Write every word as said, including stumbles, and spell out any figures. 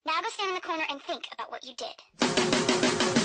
Now go stand in the corner and think about what you did.